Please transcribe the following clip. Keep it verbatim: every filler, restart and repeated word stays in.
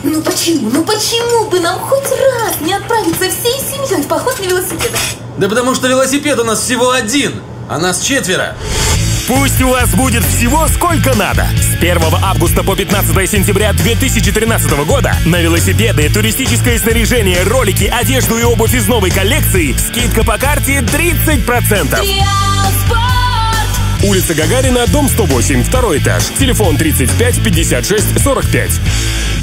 Ну почему, ну почему бы нам хоть раз не отправиться всей семьей в поход на велосипедах? Да потому что велосипед у нас всего один, а нас четверо. Пусть у вас будет всего сколько надо. С первого августа по пятнадцатое сентября две тысячи тринадцатого года на велосипеды, туристическое снаряжение, ролики, одежду и обувь из новой коллекции скидка по карте тридцать процентов. Транспорт! Улица Гагарина, дом сто восемь, второй этаж. Телефон тридцать пять пятьдесят шесть сорок пять.